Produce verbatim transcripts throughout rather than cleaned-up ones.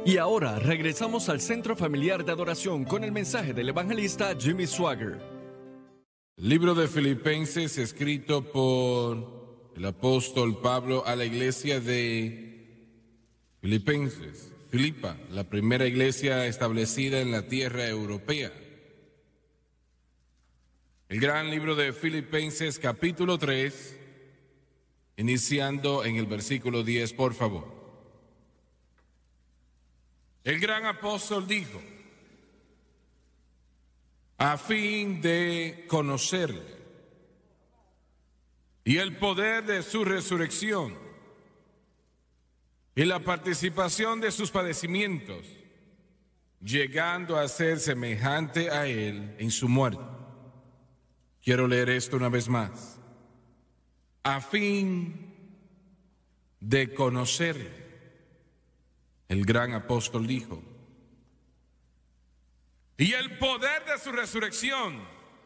Y ahora regresamos al Centro Familiar de Adoración con el mensaje del evangelista Jimmy Swaggart. Libro de Filipenses, escrito por el apóstol Pablo a la iglesia de Filipenses, Filipa, la primera iglesia establecida en la tierra europea. El gran libro de Filipenses, capítulo tres, iniciando en el versículo diez, por favor. El gran apóstol dijo: a fin de conocerle y el poder de su resurrección y la participación de sus padecimientos, llegando a ser semejante a él en su muerte. Quiero leer esto una vez más. A fin de conocerle. El gran apóstol dijo: y el poder de su resurrección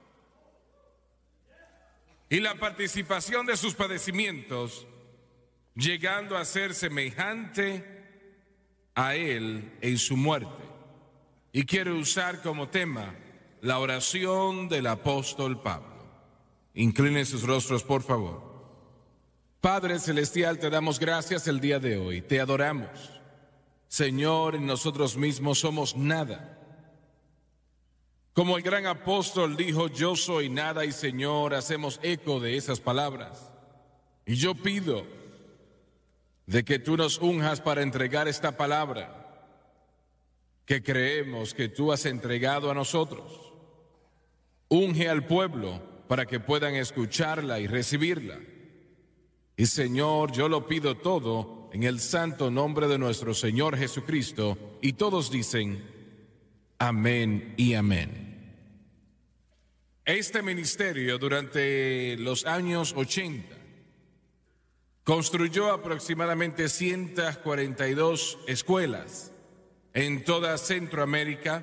y la participación de sus padecimientos, llegando a ser semejante a él en su muerte. Y quiero usar como tema la oración del apóstol Pablo. Inclinen sus rostros, por favor. Padre celestial, te damos gracias el día de hoy, te adoramos. Señor, en nosotros mismos somos nada. Como el gran apóstol dijo: yo soy nada, y Señor, hacemos eco de esas palabras. Y yo pido de que tú nos unjas para entregar esta palabra que creemos que tú has entregado a nosotros. Unge al pueblo para que puedan escucharla y recibirla. Y Señor, yo lo pido todo en el santo nombre de nuestro Señor Jesucristo, y todos dicen amén y amén. Este ministerio durante los años ochenta construyó aproximadamente ciento cuarenta y dos escuelas en toda Centroamérica.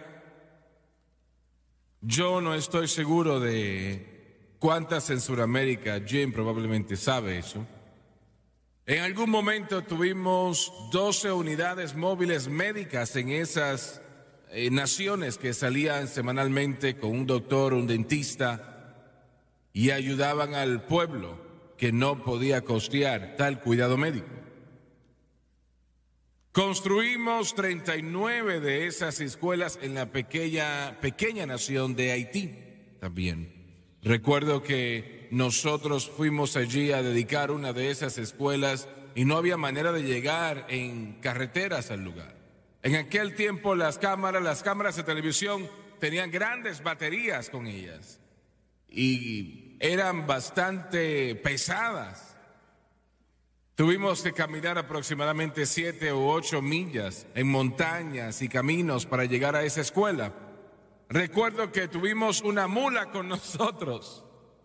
Yo no estoy seguro de cuántas en Sudamérica. Jim probablemente sabe eso. En algún momento tuvimos doce unidades móviles médicas en esas eh, naciones que salían semanalmente con un doctor, un dentista, y ayudaban al pueblo que no podía costear tal cuidado médico. Construimos treinta y nueve de esas escuelas en la pequeña, pequeña nación de Haití también. Recuerdo que nosotros fuimos allí a dedicar una de esas escuelas y no había manera de llegar en carreteras al lugar. En aquel tiempo las cámaras, las cámaras de televisión tenían grandes baterías con ellas y eran bastante pesadas. Tuvimos que caminar aproximadamente siete u ocho millas en montañas y caminos para llegar a esa escuela. Recuerdo que tuvimos una mula con nosotros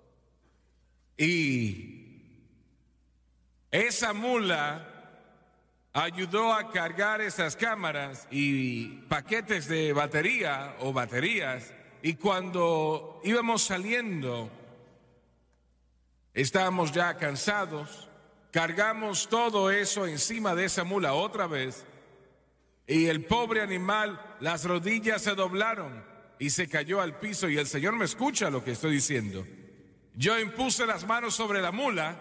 y esa mula ayudó a cargar esas cámaras y paquetes de batería o baterías, y cuando íbamos saliendo estábamos ya cansados, cargamos todo eso encima de esa mula otra vez y el pobre animal, las rodillas se doblaron y se cayó al piso, y el Señor me escucha lo que estoy diciendo. Yo impuse las manos sobre la mula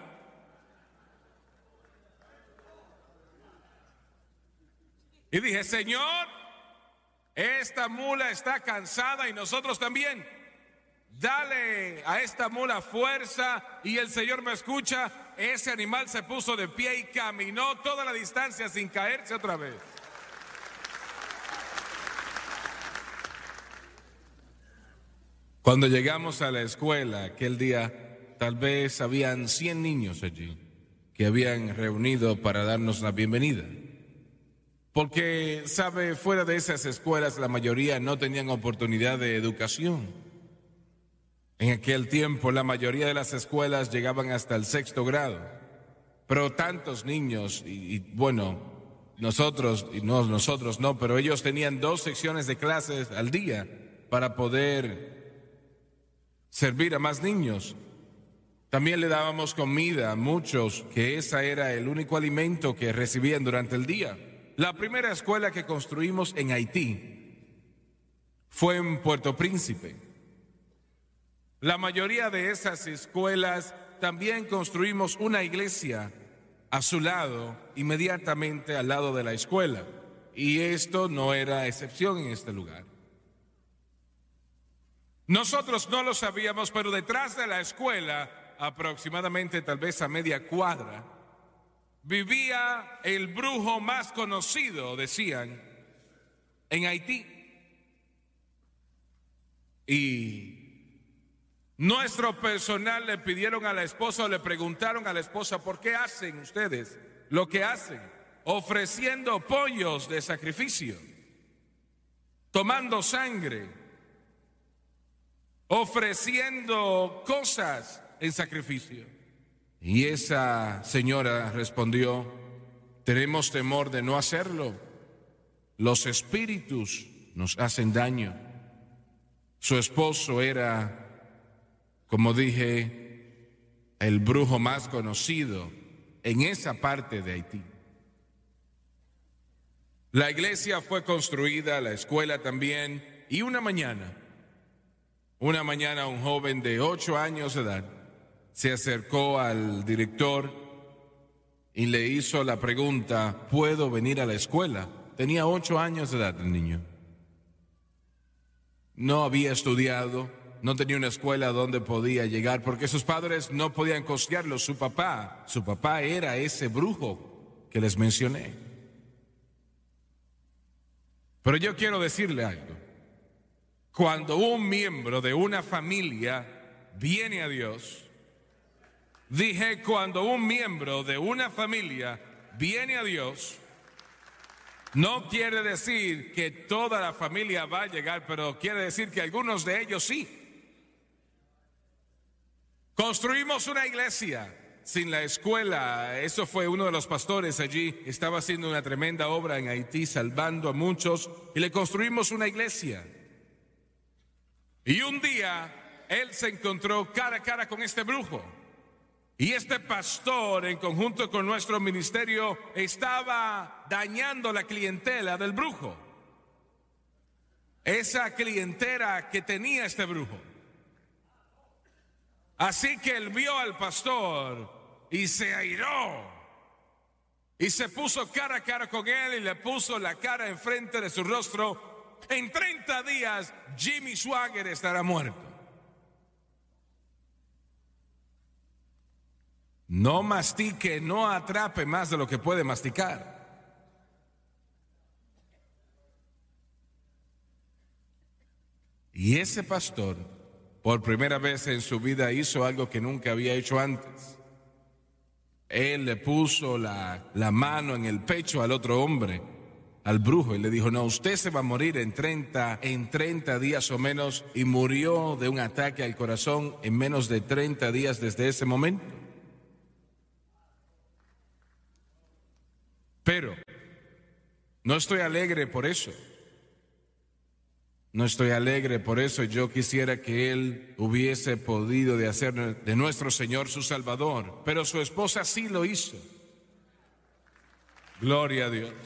y dije: Señor, esta mula está cansada y nosotros también. Dale a esta mula fuerza. Y el Señor me escucha. Ese animal se puso de pie y caminó toda la distancia sin caerse otra vez. Cuando llegamos a la escuela aquel día, tal vez habían cien niños allí que habían reunido para darnos la bienvenida. Porque, sabe, fuera de esas escuelas la mayoría no tenían oportunidad de educación. En aquel tiempo la mayoría de las escuelas llegaban hasta el sexto grado. Pero tantos niños, y, y bueno, nosotros, y no nosotros no, pero ellos tenían dos secciones de clases al día para poder servir a más niños. También le dábamos comida a muchos, que ese era el único alimento que recibían durante el día. La primera escuela que construimos en Haití fue en Puerto Príncipe. La mayoría de esas escuelas también construimos una iglesia a su lado, inmediatamente al lado de la escuela. Y esto no era excepción en este lugar. Nosotros no lo sabíamos, pero detrás de la escuela, aproximadamente tal vez a media cuadra, vivía el brujo más conocido, decían, en Haití. Y nuestro personal le pidieron a la esposa o le preguntaron a la esposa, ¿por qué hacen ustedes lo que hacen? Ofreciendo pollos de sacrificio, tomando sangre, ofreciendo cosas en sacrificio. Y esa señora respondió, tenemos temor de no hacerlo. Los espíritus nos hacen daño. Su esposo era, como dije, el brujo más conocido en esa parte de Haití. La iglesia fue construida, la escuela también, y una mañana, una mañana un joven de ocho años de edad se acercó al director y le hizo la pregunta, ¿puedo venir a la escuela? Tenía ocho años de edad el niño. No había estudiado, no tenía una escuela donde podía llegar porque sus padres no podían costearlo. Su papá, su papá era ese brujo que les mencioné. Pero yo quiero decirle algo. Cuando un miembro de una familia viene a Dios, dije, cuando un miembro de una familia viene a Dios, no quiere decir que toda la familia va a llegar, pero quiere decir que algunos de ellos sí. Construimos una iglesia sin la escuela. Eso fue uno de los pastores allí. Estaba haciendo una tremenda obra en Haití, salvando a muchos, y le construimos una iglesia. Y un día él se encontró cara a cara con este brujo. Y este pastor, en conjunto con nuestro ministerio, estaba dañando la clientela del brujo. Esa clientela que tenía este brujo. Así que él vio al pastor y se airó. Y se puso cara a cara con él y le puso la cara enfrente de su rostro. En treinta días, Jimmy Swaggart estará muerto. No mastique, no atrape más de lo que puede masticar. Y ese pastor, por primera vez en su vida, hizo algo que nunca había hecho antes. Él le puso la, la mano en el pecho al otro hombre, al brujo, y le dijo, no, usted se va a morir en treinta, en treinta días o menos, y murió de un ataque al corazón en menos de treinta días desde ese momento. Pero no estoy alegre por eso. No estoy alegre por eso. Yo quisiera que él hubiese podido de hacer de nuestro Señor su Salvador, pero su esposa sí lo hizo. Gloria a Dios.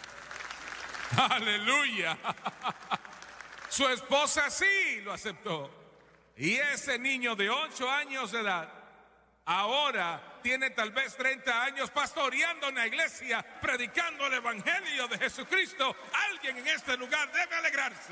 Aleluya. Su esposa sí lo aceptó. Y ese niño de ocho años de edad ahora tiene tal vez treinta años pastoreando una iglesia, predicando el evangelio de Jesucristo. Alguien en este lugar debe alegrarse.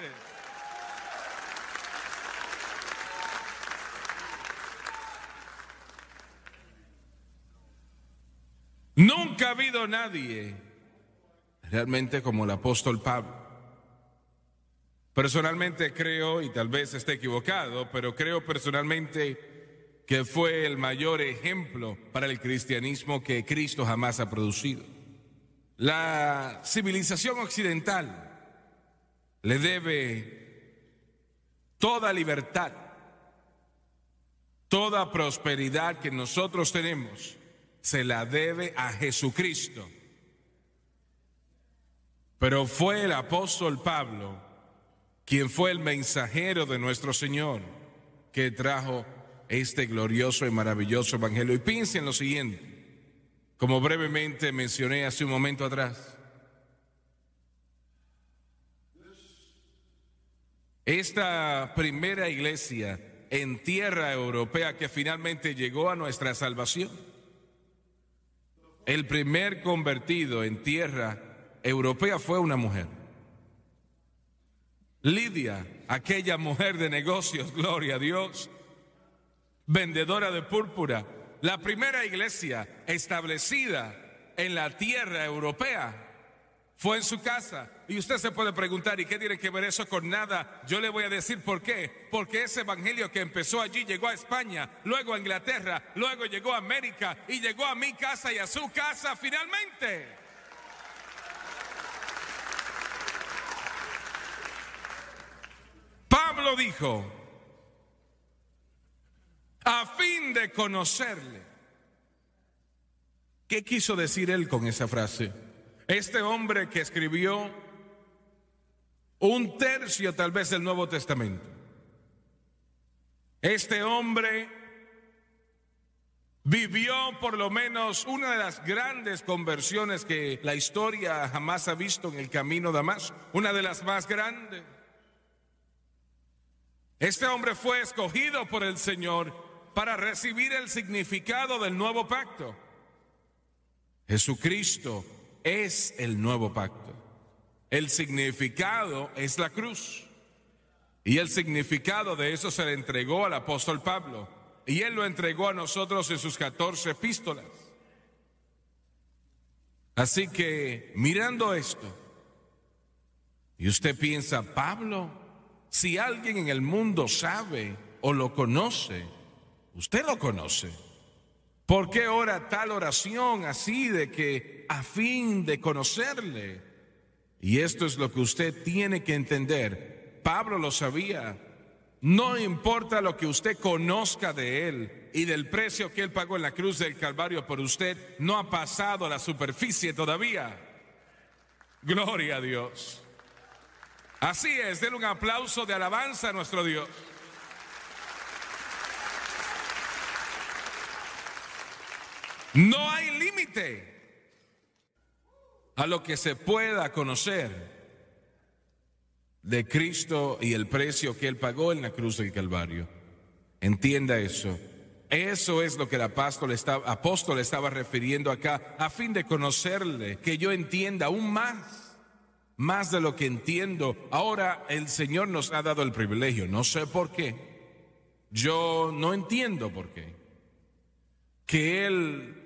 Nunca ha habido nadie realmente como el apóstol Pablo. Personalmente creo, y tal vez esté equivocado, pero creo personalmente que fue el mayor ejemplo para el cristianismo que Cristo jamás ha producido. La civilización occidental le debe toda libertad, toda prosperidad que nosotros tenemos, se la debe a Jesucristo. Pero fue el apóstol Pablo quien fue el mensajero de nuestro Señor que trajo este glorioso y maravilloso evangelio. Y piensen en lo siguiente, como brevemente mencioné hace un momento atrás, esta primera iglesia en tierra europea que finalmente llegó a nuestra salvación. El primer convertido en tierra europea fue una mujer. Lidia, aquella mujer de negocios, gloria a Dios, vendedora de púrpura, la primera iglesia establecida en la tierra europea fue en su casa. Y usted se puede preguntar, ¿y qué tiene que ver eso con nada? Yo le voy a decir por qué. Porque ese evangelio que empezó allí llegó a España, luego a Inglaterra, luego llegó a América y llegó a mi casa y a su casa finalmente. Pablo dijo, a fin de conocerle. ¿Qué quiso decir él con esa frase? Este hombre que escribió un tercio tal vez del Nuevo Testamento. Este hombre vivió por lo menos una de las grandes conversiones que la historia jamás ha visto en el camino de Damasco, una de las más grandes. Este hombre fue escogido por el Señor para recibir el significado del nuevo pacto. Jesucristo es el nuevo pacto. El significado es la cruz. Y el significado de eso se le entregó al apóstol Pablo. Y él lo entregó a nosotros en sus catorce epístolas. Así que, mirando esto, y usted piensa, Pablo, si alguien en el mundo sabe o lo conoce, usted lo conoce. ¿Por qué ora tal oración así de que a fin de conocerle? Y esto es lo que usted tiene que entender. Pablo lo sabía. No importa lo que usted conozca de él y del precio que él pagó en la cruz del Calvario por usted, no ha pasado a la superficie todavía. Gloria a Dios. Así es, denle un aplauso de alabanza a nuestro Dios. No hay límite a lo que se pueda conocer de Cristo y el precio que Él pagó en la cruz del Calvario. Entienda eso. Eso es lo que el apóstol estaba, apóstol estaba refiriendo acá, a fin de conocerle, que yo entienda aún más, más de lo que entiendo. Ahora el Señor nos ha dado el privilegio, no sé por qué, yo no entiendo por qué, que Él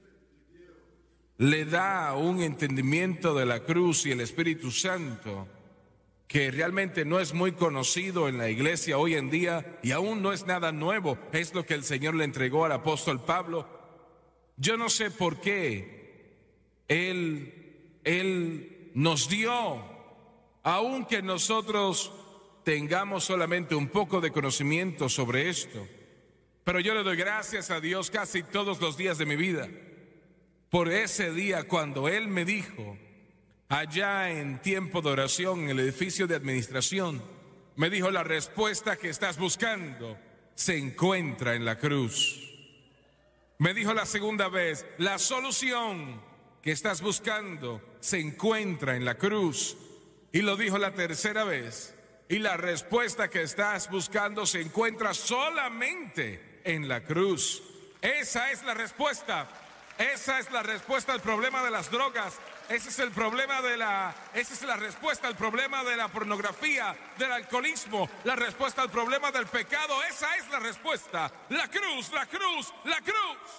le da un entendimiento de la cruz y el Espíritu Santo que realmente no es muy conocido en la iglesia hoy en día y aún no es nada nuevo. Es lo que el Señor le entregó al apóstol Pablo. Yo no sé por qué Él, Él nos dio, aunque nosotros tengamos solamente un poco de conocimiento sobre esto. Pero yo le doy gracias a Dios casi todos los días de mi vida por ese día cuando Él me dijo, allá en tiempo de oración en el edificio de administración, me dijo, la respuesta que estás buscando se encuentra en la cruz. Me dijo la segunda vez, la solución que estás buscando se encuentra en la cruz. Y lo dijo la tercera vez, y la respuesta que estás buscando se encuentra solamente en la cruz. Esa es la respuesta. Esa es la respuesta al problema de las drogas. Ese es el problema de la, esa es la respuesta al problema de la pornografía, del alcoholismo, la respuesta al problema del pecado. Esa es la respuesta. La cruz, la cruz, la cruz.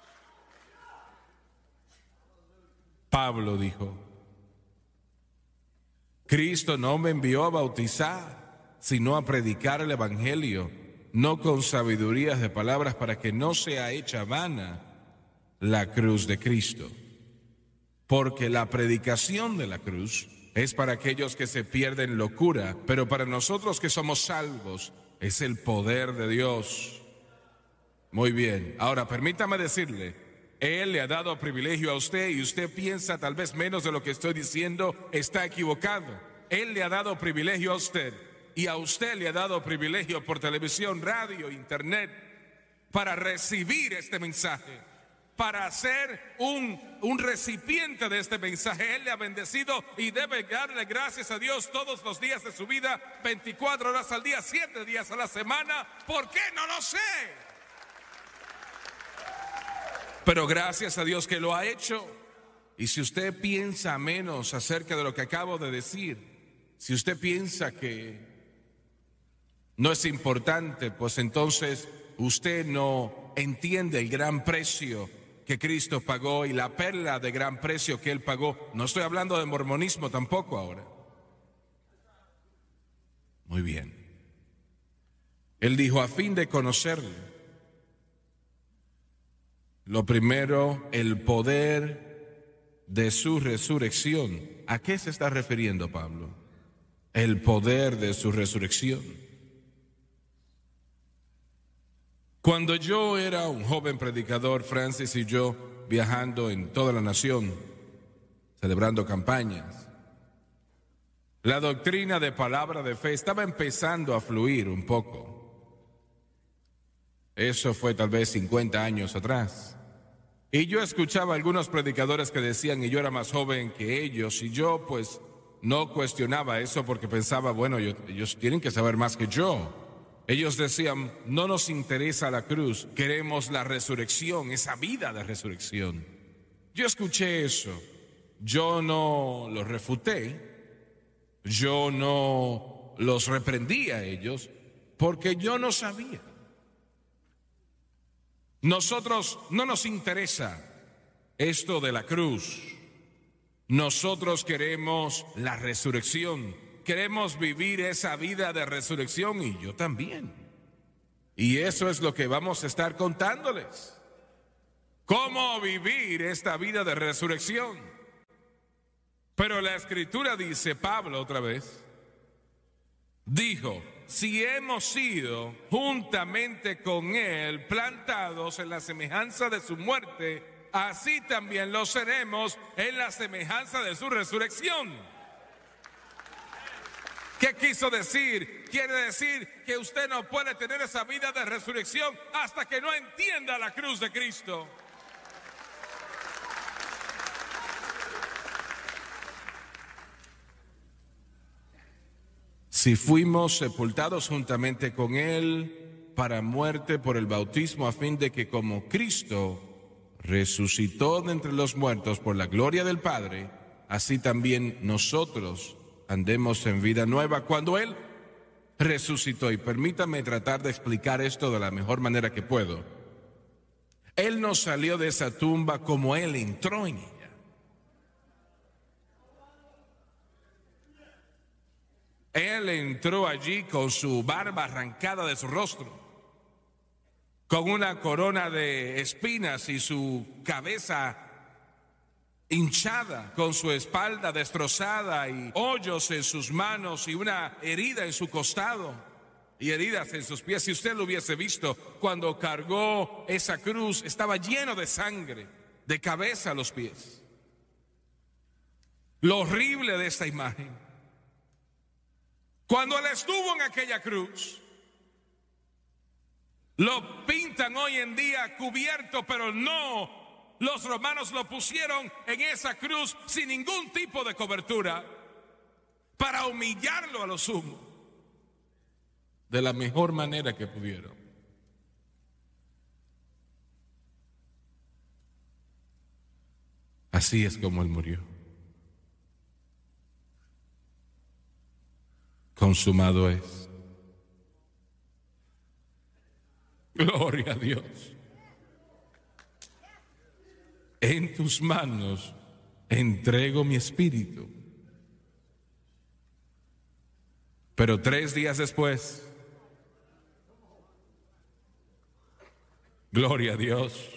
Pablo dijo, Cristo no me envió a bautizar, sino a predicar el evangelio, no con sabidurías de palabras, para que no sea hecha vana la cruz de Cristo. Porque la predicación de la cruz es para aquellos que se pierden locura, pero para nosotros que somos salvos es el poder de Dios. Muy bien, ahora permítame decirle, Él le ha dado privilegio a usted y usted piensa tal vez menos de lo que estoy diciendo, está equivocado. Él le ha dado privilegio a usted y a usted le ha dado privilegio por televisión, radio, internet, para recibir este mensaje. para ser un, un recipiente de este mensaje. Él le ha bendecido y debe darle gracias a Dios todos los días de su vida, veinticuatro horas al día, siete días a la semana. ¿Por qué? No lo sé. Pero gracias a Dios que lo ha hecho. Y si usted piensa menos acerca de lo que acabo de decir, si usted piensa que no es importante, pues entonces usted no entiende el gran precio que Cristo pagó y la perla de gran precio que Él pagó. No estoy hablando de mormonismo tampoco ahora. Muy bien. Él dijo, a fin de conocerle. Lo primero, el poder de su resurrección. ¿A qué se está refiriendo Pablo? El poder de su resurrección. Cuando yo era un joven predicador, Francis y yo, viajando en toda la nación, celebrando campañas, la doctrina de palabra de fe estaba empezando a fluir un poco. Eso fue tal vez cincuenta años atrás. Y yo escuchaba a algunos predicadores que decían, y yo era más joven que ellos, y yo pues no cuestionaba eso porque pensaba, bueno, ellos, ellos tienen que saber más que yo. Ellos decían, no nos interesa la cruz, queremos la resurrección, esa vida de resurrección. Yo escuché eso, yo no los refuté, yo no los reprendí a ellos, porque yo no sabía. Nosotros no nos interesa esto de la cruz, nosotros queremos la resurrección. Queremos vivir esa vida de resurrección y yo también. Y eso es lo que vamos a estar contándoles. ¿Cómo vivir esta vida de resurrección? Pero la Escritura dice, Pablo otra vez, dijo, si hemos sido juntamente con Él plantados en la semejanza de su muerte, así también lo seremos en la semejanza de su resurrección. ¿Qué quiso decir? Quiere decir que usted no puede tener esa vida de resurrección hasta que no entienda la cruz de Cristo. Si fuimos sepultados juntamente con Él para muerte por el bautismo, a fin de que como Cristo resucitó de entre los muertos por la gloria del Padre, así también nosotros andemos en vida nueva cuando Él resucitó. Y permítame tratar de explicar esto de la mejor manera que puedo. Él no salió de esa tumba como Él entró en ella. Él entró allí con su barba arrancada de su rostro, con una corona de espinas y su cabeza hinchada, con su espalda destrozada y hoyos en sus manos y una herida en su costado y heridas en sus pies. Si usted lo hubiese visto cuando cargó esa cruz, estaba lleno de sangre, de cabeza a los pies. Lo horrible de esta imagen, cuando él estuvo en aquella cruz, lo pintan hoy en día cubierto, pero no. Los romanos lo pusieron en esa cruz sin ningún tipo de cobertura para humillarlo a lo sumo, de la mejor manera que pudieron. Así es como Él murió. Consumado es. Gloria a Dios. En tus manos entrego mi espíritu. Pero tres días después, gloria a Dios.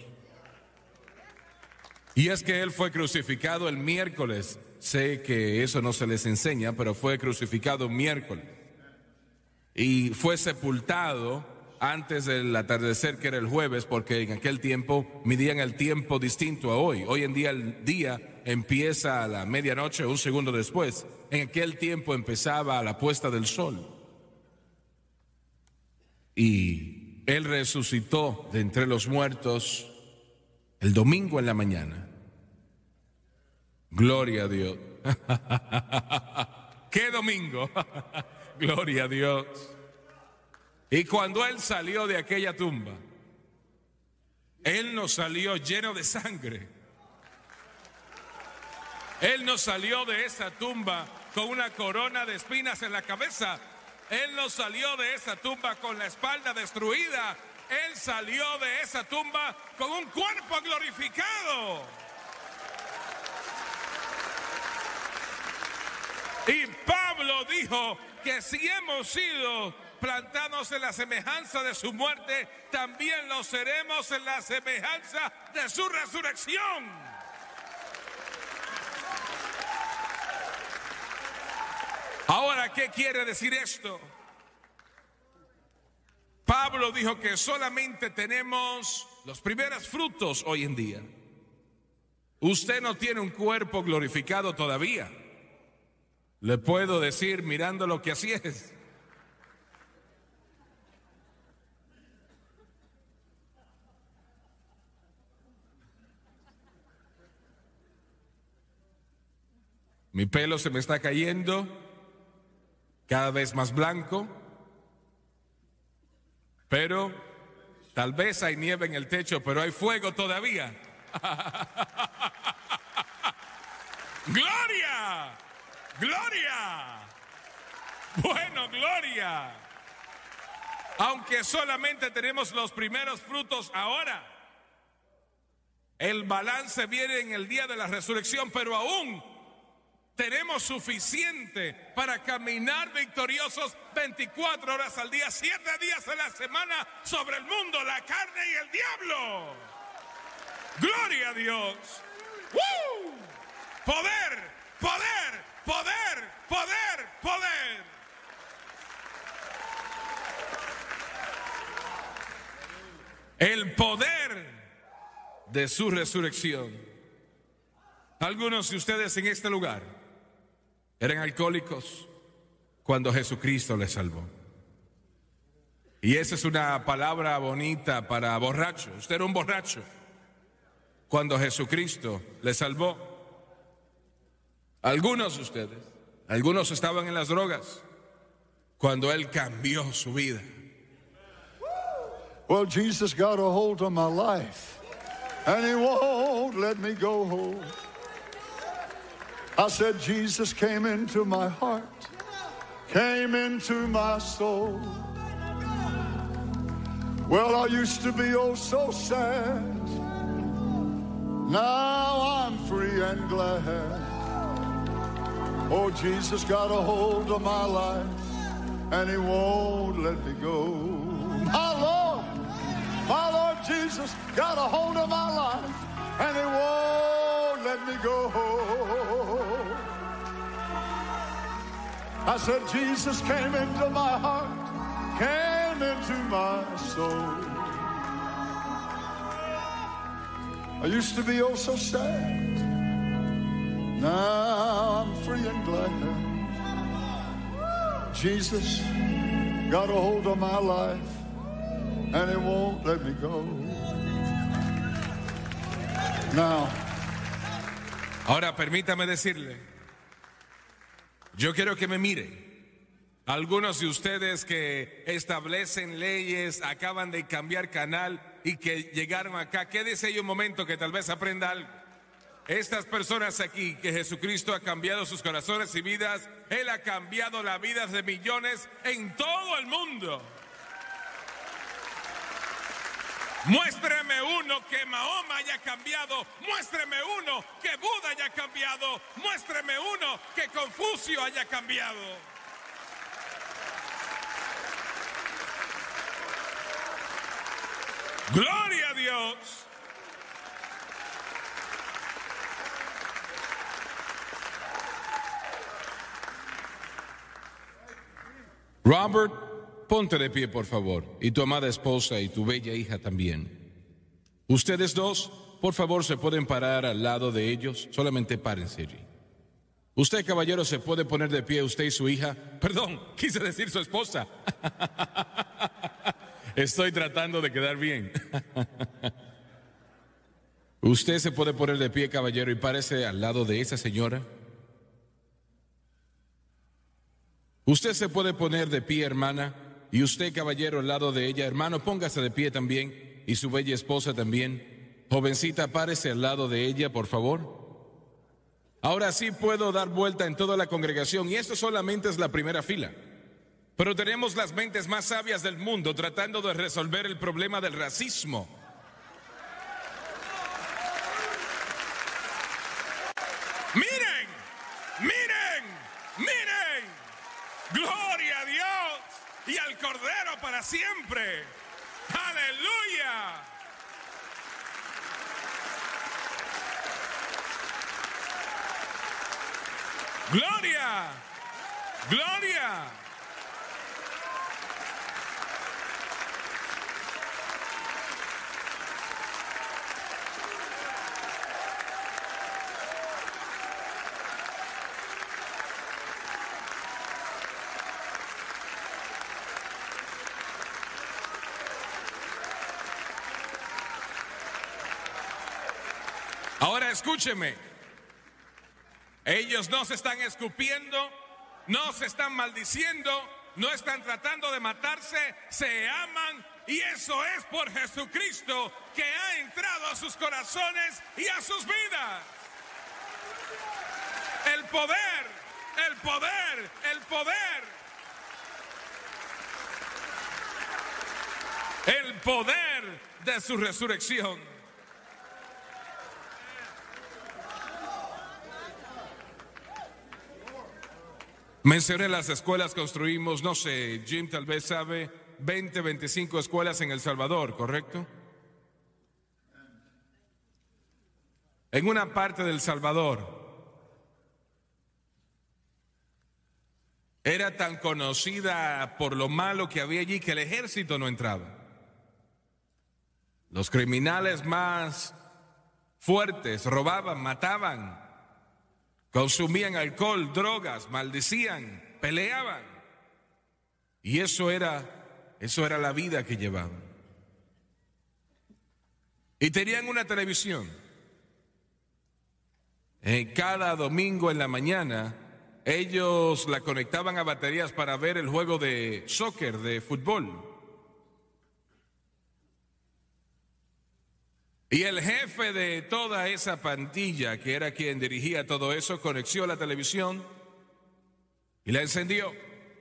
Y es que Él fue crucificado el miércoles. Sé que eso no se les enseña, pero fue crucificado miércoles. Y fue sepultado antes del atardecer, que era el jueves, porque en aquel tiempo midían el tiempo distinto a hoy. Hoy en día el día empieza a la medianoche, un segundo después. En aquel tiempo empezaba a la puesta del sol. Y Él resucitó de entre los muertos el domingo en la mañana. Gloria a Dios. ¿Qué domingo? Gloria a Dios. Y cuando él salió de aquella tumba, él no salió lleno de sangre. Él no salió de esa tumba con una corona de espinas en la cabeza. Él no salió de esa tumba con la espalda destruida. Él salió de esa tumba con un cuerpo glorificado. Y Pablo dijo que si hemos sido plantados en la semejanza de su muerte, también lo seremos en la semejanza de su resurrección. Ahora, ¿qué quiere decir esto? Pablo dijo que solamente tenemos los primeros frutos hoy en día. Usted no tiene un cuerpo glorificado todavía. Le puedo decir mirando lo que así es. Mi pelo se me está cayendo, cada vez más blanco, pero tal vez hay nieve en el techo, pero hay fuego todavía. ¡Gloria! ¡Gloria! Bueno, gloria. Aunque solamente tenemos los primeros frutos ahora, el balance viene en el día de la resurrección, pero aún tenemos suficiente para caminar victoriosos veinticuatro horas al día, siete días a la semana sobre el mundo, la carne y el diablo. ¡Gloria a Dios! ¡Woo! ¡Poder! ¡Poder! ¡Poder! ¡Poder! ¡Poder! El poder de su resurrección. Algunos de ustedes en este lugar eran alcohólicos cuando Jesucristo les salvó. Y esa es una palabra bonita para borracho. Usted era un borracho cuando Jesucristo les salvó. Algunos de ustedes, algunos estaban en las drogas cuando Él cambió su vida. Well, Jesus got a hold of my life, and He won't let me go home. I said, Jesus came into my heart, came into my soul. Well, I used to be oh so sad. Now I'm free and glad. Oh, Jesus got a hold of my life, and He won't let me go. My Lord, my Lord Jesus got a hold of my life, and He won't let me go. I said, Jesus came into my heart, came into my soul. I used to be oh so sad. Now I'm free and glad. Jesus got a hold of my life, and He won't let me go. Now, ahora permítame decirle, yo quiero que me mire. Algunos de ustedes que establecen leyes, acaban de cambiar canal y que llegaron acá, quédese ahí un momento que tal vez aprenda algo. Estas personas aquí, que Jesucristo ha cambiado sus corazones y vidas, Él ha cambiado las vidas de millones en todo el mundo. Muéstreme uno que Mahoma haya cambiado, muéstreme uno que Buda haya cambiado, muéstreme uno que Confucio haya cambiado. ¡Gloria a Dios! Robert, ponte de pie, por favor, y tu amada esposa y tu bella hija también. Ustedes dos, por favor, se pueden parar al lado de ellos, solamente párense allí. Usted, caballero, se puede poner de pie, usted y su hija. Perdón, quise decir su esposa. Estoy tratando de quedar bien. Usted se puede poner de pie, caballero, y párese al lado de esa señora. Usted se puede poner de pie, hermana, y usted, caballero, al lado de ella. Hermano, póngase de pie también, y su bella esposa también. Jovencita, párese al lado de ella, por favor. Ahora sí puedo dar vuelta en toda la congregación, y esto solamente es la primera fila. Pero tenemos las mentes más sabias del mundo tratando de resolver el problema del racismo. Miren, miren, miren. Gloria a Dios y al Cordero para siempre. Aleluya. Gloria, gloria. Ahora escúcheme, ellos no se están escupiendo, no se están maldiciendo, no están tratando de matarse, se aman, y eso es por Jesucristo que ha entrado a sus corazones y a sus vidas. El poder, el poder, el poder, el poder de su resurrección. Mencioné las escuelas, construimos, no sé, Jim tal vez sabe, veinte, veinticinco escuelas en El Salvador, ¿correcto? En una parte del Salvador era tan conocida por lo malo que había allí que el ejército no entraba. Los criminales más fuertes robaban, mataban, consumían alcohol, drogas, maldecían, peleaban. Y eso era, eso era la vida que llevaban. Y tenían una televisión. En cada domingo en la mañana, ellos la conectaban a baterías para ver el juego de soccer, de fútbol. Y el jefe de toda esa pandilla, que era quien dirigía todo eso, coneció la televisión y la encendió.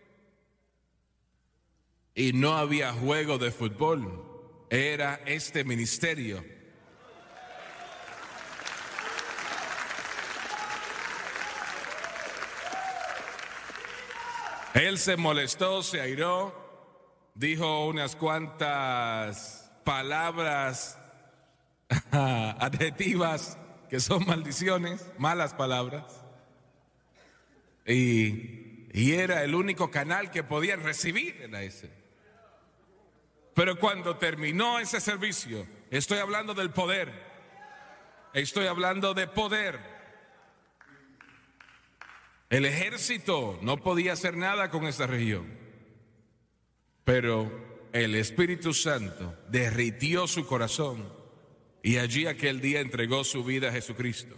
Y no había juego de fútbol, era este ministerio. Él se molestó, se airó, dijo unas cuantas palabras adjetivas que son maldiciones, malas palabras, y, y era el único canal que podían recibir en ese. Pero cuando terminó ese servicio, estoy hablando del poder, estoy hablando de poder. El ejército no podía hacer nada con esa región, pero el Espíritu Santo derritió su corazón. Y allí aquel día entregó su vida a Jesucristo.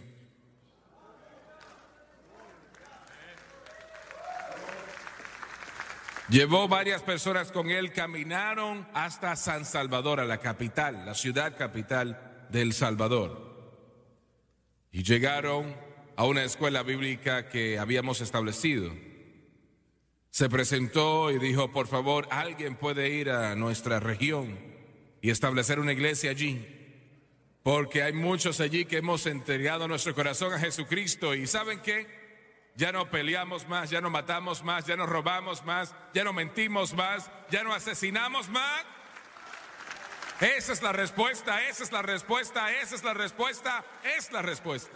Llevó varias personas con él, caminaron hasta San Salvador, a la capital, la ciudad capital de El Salvador. Y llegaron a una escuela bíblica que habíamos establecido. Se presentó y dijo, por favor, alguien puede ir a nuestra región y establecer una iglesia allí. Porque hay muchos allí que hemos entregado nuestro corazón a Jesucristo. ¿Y saben qué? Ya no peleamos más, ya no matamos más, ya no robamos más, ya no mentimos más, ya no asesinamos más. Esa es la respuesta, esa es la respuesta, esa es la respuesta, es la respuesta.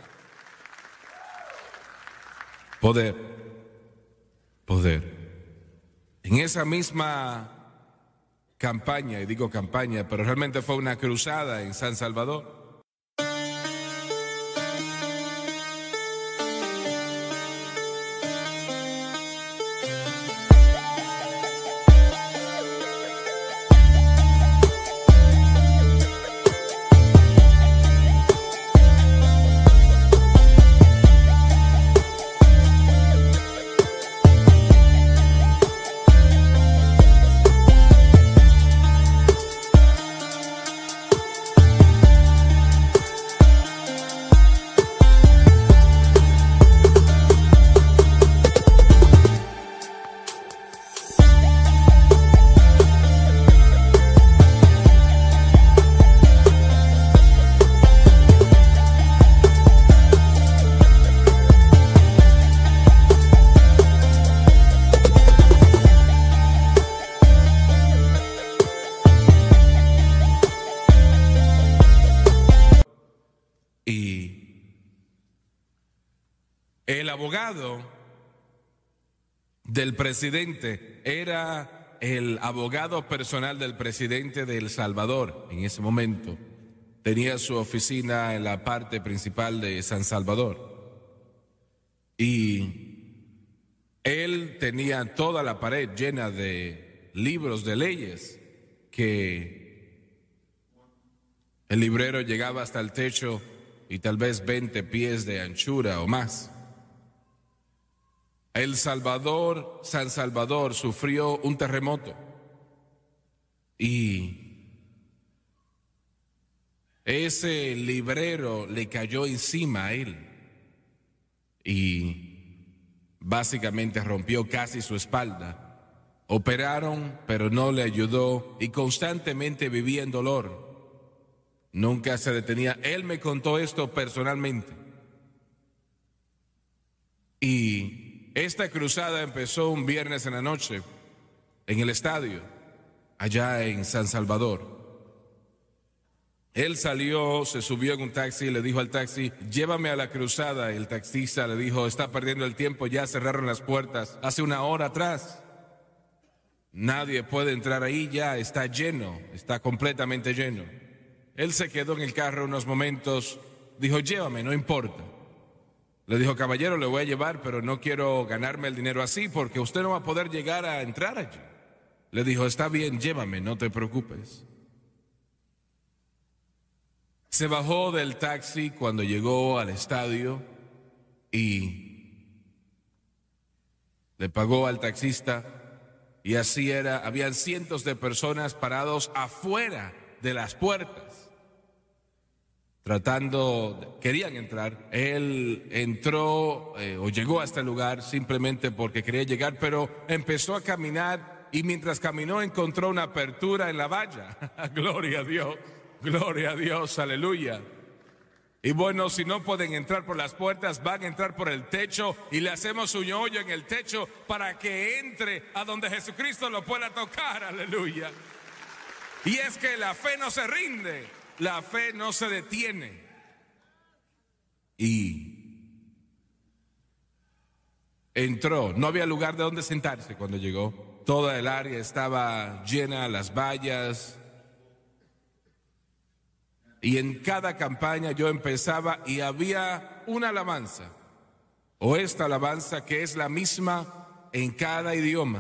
Poder, poder. En esa misma campaña, y digo campaña, pero realmente fue una cruzada en San Salvador. el abogado del presidente era el abogado personal del presidente de El Salvador en ese momento. Tenía su oficina en la parte principal de San Salvador. Y él tenía toda la pared llena de libros de leyes que el librero llegaba hasta el techo y tal vez veinte pies de anchura o más. El Salvador, San Salvador, sufrió un terremoto y ese librero le cayó encima a él y básicamente rompió casi su espalda. Operaron, pero no le ayudó y constantemente vivía en dolor. Nunca se detenía. Él me contó esto personalmente. Y esta cruzada empezó un viernes en la noche en el estadio, allá en San Salvador. Él salió, se subió en un taxi, le dijo al taxi, llévame a la cruzada. El taxista le dijo, está perdiendo el tiempo, ya cerraron las puertas hace una hora atrás. Nadie puede entrar ahí, ya está lleno, está completamente lleno. Él se quedó en el carro unos momentos, dijo, llévame, no importa. Le dijo, caballero, le voy a llevar, pero no quiero ganarme el dinero así porque usted no va a poder llegar a entrar allí. Le dijo, está bien, llévame, no te preocupes. Se bajó del taxi cuando llegó al estadio y le pagó al taxista y así era. Habían cientos de personas parados afuera de las puertas, tratando, querían entrar. Él entró eh, o llegó a este lugar simplemente porque quería llegar, pero empezó a caminar y mientras caminó encontró una apertura en la valla. Gloria a Dios, gloria a Dios, aleluya. Y bueno, si no pueden entrar por las puertas, van a entrar por el techo y le hacemos un hoyo en el techo para que entre a donde Jesucristo lo pueda tocar, aleluya. Y es que la fe no se rinde, la fe no se detiene. Y entró, no había lugar de donde sentarse cuando llegó. Toda el área estaba llena, las vallas. Y en cada campaña yo empezaba y había una alabanza, o esta alabanza que es la misma en cada idioma.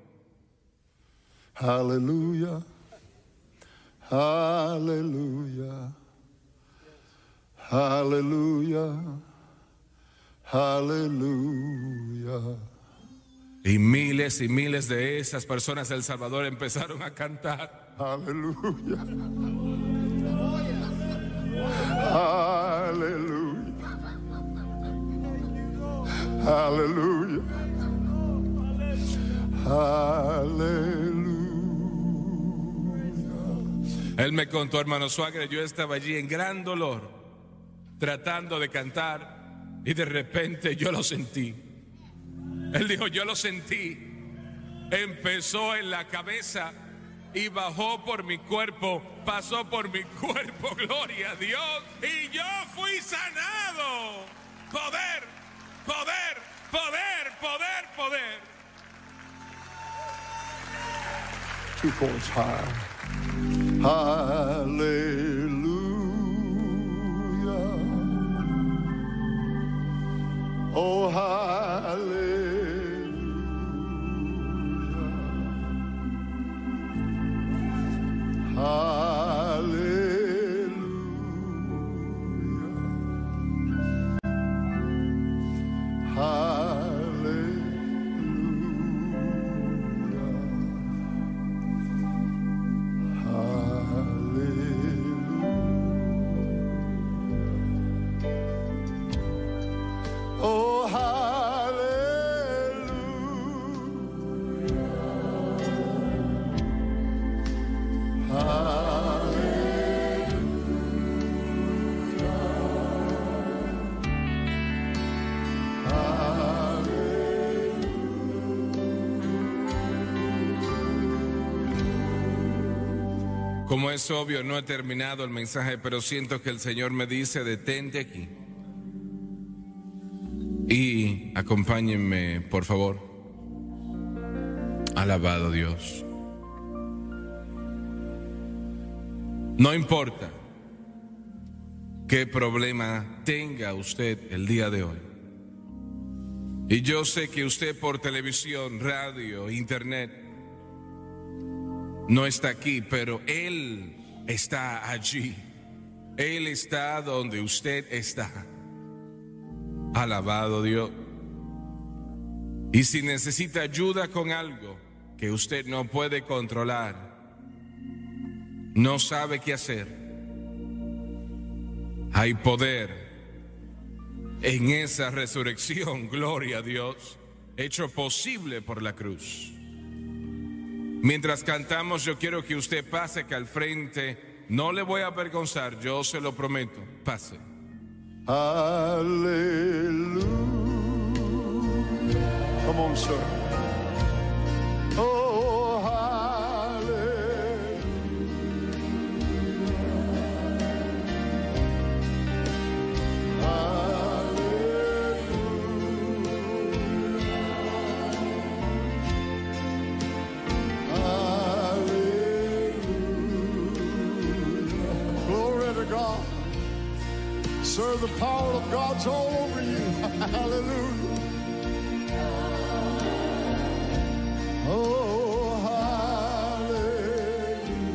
Aleluya, aleluya, aleluya, aleluya. Y miles y miles de esas personas de El Salvador empezaron a cantar. Aleluya. Aleluya. Aleluya. Aleluya. Él me contó, hermano Suárez, yo estaba allí en gran dolor, tratando de cantar, y de repente yo lo sentí. Él dijo, yo lo sentí. Empezó en la cabeza y bajó por mi cuerpo, pasó por mi cuerpo, gloria a Dios, y yo fui sanado. Poder, poder, poder, poder, poder. Two chords high. Hallelujah. Oh, hallelujah. Hallelujah. Hallelujah. Hallelujah. Oh, Como es obvio, no he terminado el mensaje, pero siento que el Señor me dice, detente aquí. Y Acompáñenme, por favor. Alabado Dios. No importa qué problema tenga usted el día de hoy. Y yo sé que usted por televisión, radio, internet no está aquí, pero Él está allí. Él está donde usted está. Alabado Dios. Y si necesita ayuda con algo que usted no puede controlar, no sabe qué hacer, hay poder en esa resurrección, gloria a Dios, hecho posible por la cruz. Mientras cantamos, yo quiero que usted pase acá al frente. No le voy a avergonzar, yo se lo prometo. Pase. Hallelujah. Come on, sir. Oh, hallelujah. Hallelujah. Hallelujah. Glory to God. Sir, the power of God's all over you. Hallelujah. Oh, hallelujah.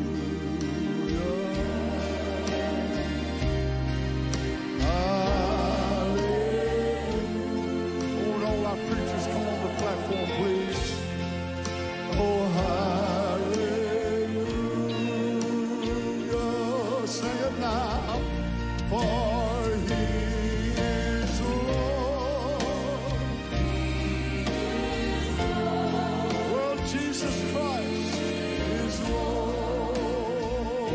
Hallelujah. Oh, and all our preachers, come on the platform, please. Oh, hallelujah. Sing it now. For He is Lord. Well, Jesus Christ is Lord.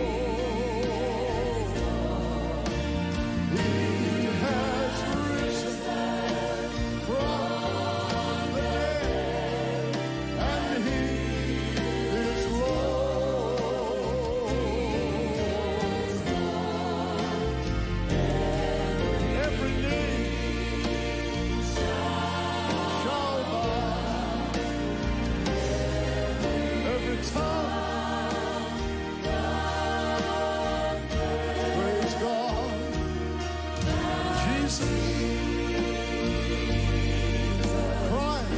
He has risen from the dead, and He is Lord. Every knee shall bow, every tongue praise God. Jesus Christ.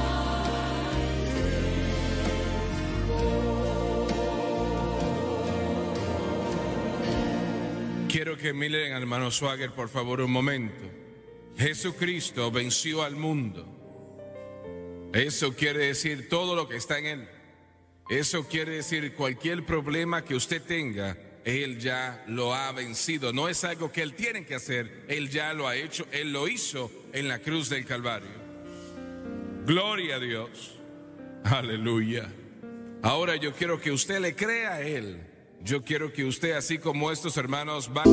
Quiero que miren al hermano Swagger, por favor, un momento. Jesucristo venció al mundo. Eso quiere decir todo lo que está en Él. Eso quiere decir cualquier problema que usted tenga, Él ya lo ha vencido. No es algo que Él tiene que hacer, Él ya lo ha hecho. Él lo hizo en la cruz del Calvario. Gloria a Dios. Aleluya. Ahora yo quiero que usted le crea a Él. Yo quiero que usted, así como estos hermanos, va...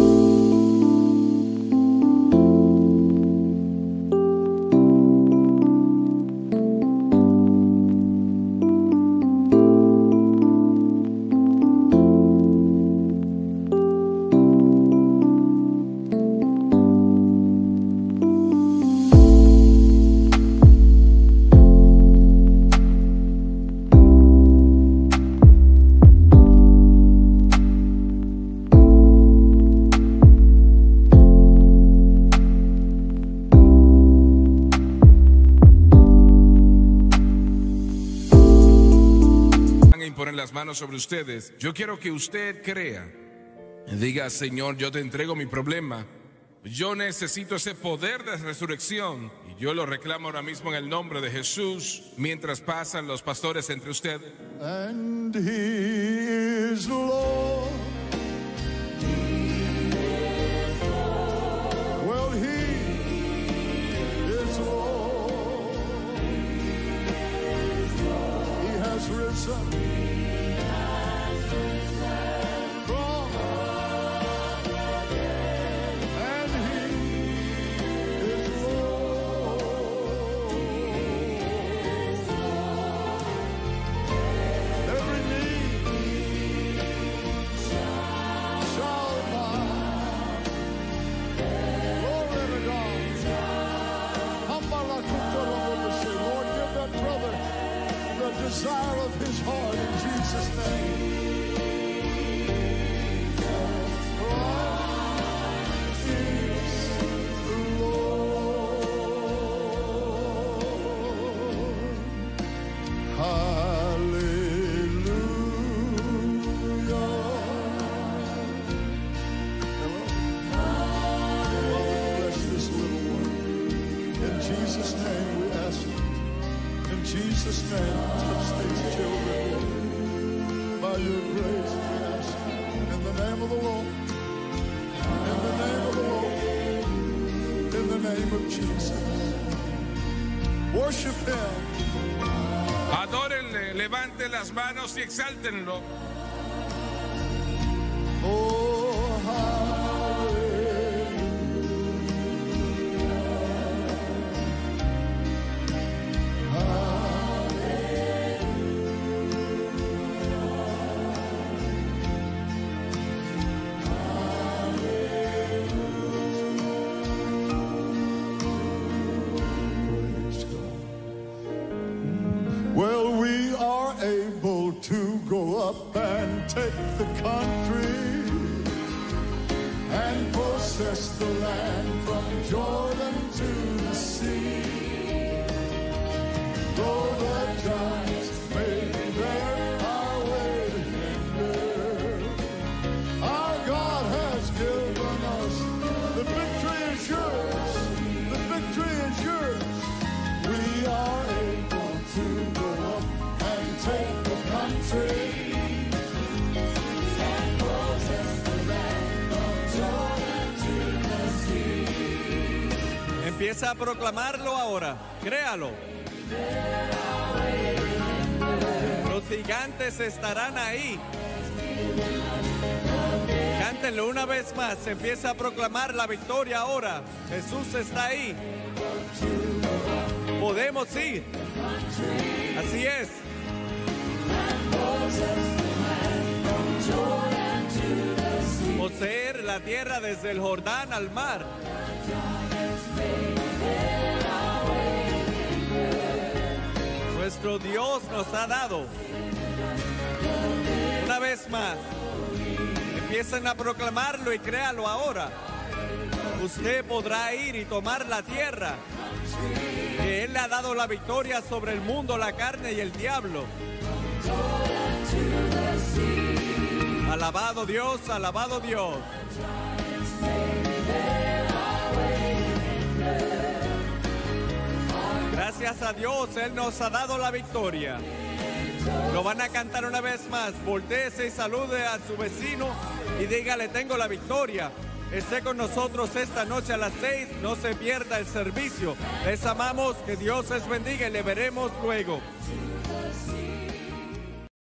las manos sobre ustedes. Yo quiero que usted crea, diga: Señor, yo te entrego mi problema, yo necesito ese poder de resurrección, y yo lo reclamo ahora mismo en el nombre de Jesús, mientras pasan los pastores entre ustedes. And He is Lord. Well, He is Lord. He has risen. Glory to God. desire of his heart in Jesus' name. Christ is the Lord. Hallelujah. In Jesus' name we ask it. In Jesus' name, touch these children, Lord. By your grace we ask it. In the name of the Lord. In the name of the Lord. In the name of Jesus. Worship him. Adórenle, levanten las manos y exáltenlo. Oh, hallelujah. Well, we are able to go up and take the country and possess the land from Jordan to the sea. Though the giants may be there, our way to hinder, our God has given us. The victory is yours. The victory is yours. We are able to go up and take the country and possess the land from Jordan to the sea. Empieza a proclamarlo ahora, créalo. Los gigantes estarán ahí. Cántenlo una vez más, empieza a proclamar la victoria ahora. Jesús está ahí. Podemos ir. Así es. Poseer la tierra desde el Jordán al mar. Nuestro Dios nos ha dado. Una vez más, empiecen a proclamarlo y créalo ahora. Usted podrá ir y tomar la tierra, que Él le ha dado la victoria sobre el mundo, la carne y el diablo. Alabado Dios, alabado Dios. Gracias a Dios, Él nos ha dado la victoria. Lo van a cantar una vez más. Voltéese y salude a su vecino y dígale: tengo la victoria. Esté con nosotros esta noche a las seis. No se pierda el servicio. Les amamos. Que Dios les bendiga y le veremos luego.